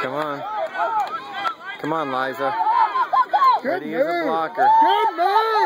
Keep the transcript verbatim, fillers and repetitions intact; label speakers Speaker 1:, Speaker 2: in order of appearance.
Speaker 1: Come on. Come on, Liza.
Speaker 2: Good
Speaker 1: Ready as a
Speaker 2: move.
Speaker 1: blocker.
Speaker 2: Good move.